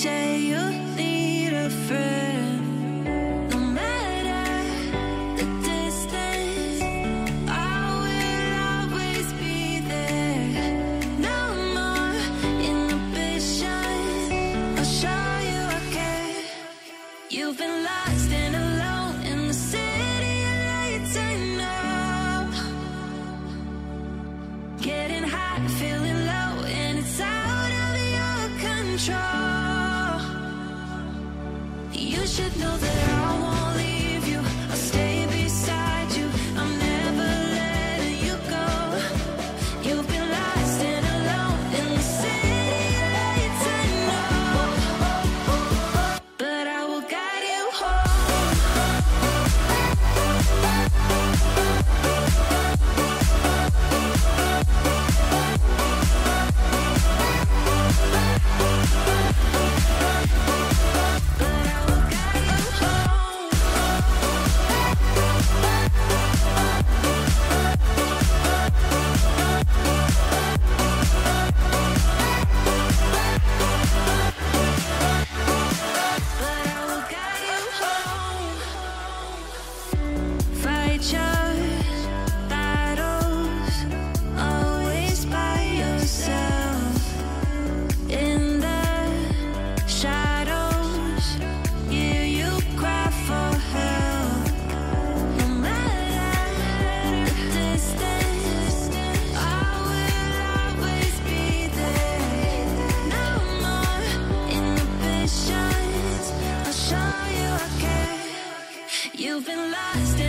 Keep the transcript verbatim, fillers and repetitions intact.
say you need a friend. No matter the distance, I will always be there. No more inhibitions, I'll show you I care. You've been lost and alone in the city of lights, I know. Getting high, feeling low, and it's out of your control. You should know that I won't leave you. I'll stay beside you. I'm never letting you go. You've been lost and alone in the city of lights, I know. But I will guide you home. Fight your battles, always by yourself. In the shadows, hear you cry for help. No matter the distance, I will always be there. No more inhibitions, I'll show you I care. You've been lost